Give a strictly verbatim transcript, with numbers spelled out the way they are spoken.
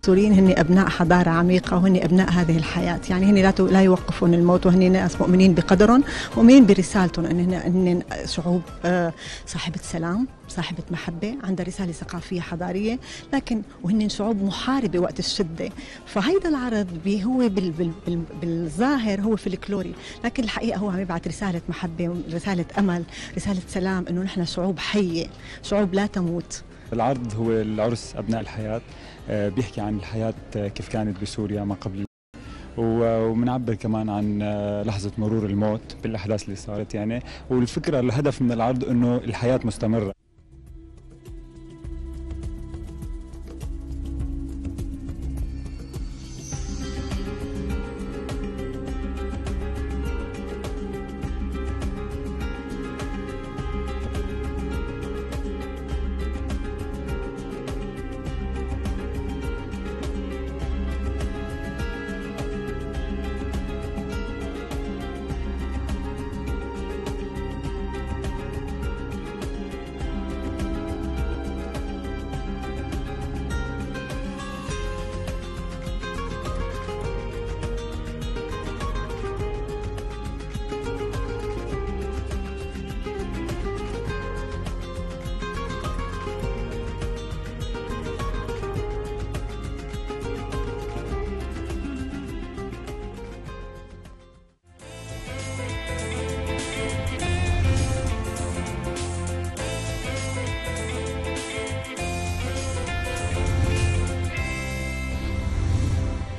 السوريين هن أبناء حضارة عميقة وهن أبناء هذه الحياة، يعني هن لا لا يوقفون الموت، وهن ناس مؤمنين بقدرهم ومؤمنين برسالتهم، أن هن شعوب صاحبة سلام، صاحبة محبة، عندها رسالة ثقافية حضارية، لكن وهن شعوب محاربة وقت الشدة. فهيدا العرض هو بال بال بال بالظاهر هو فلكلوري، لكن الحقيقة هو عم يبعث رسالة محبة، رسالة أمل، رسالة سلام، إنه نحن شعوب حية، شعوب لا تموت. العرض هو العرس أبناء الحياة، بيحكي عن الحياة كيف كانت بسوريا ما قبل، وبنعبر كمان عن لحظة مرور الموت بالأحداث اللي صارت يعني. والفكرة الهدف من العرض إنه الحياة مستمرة.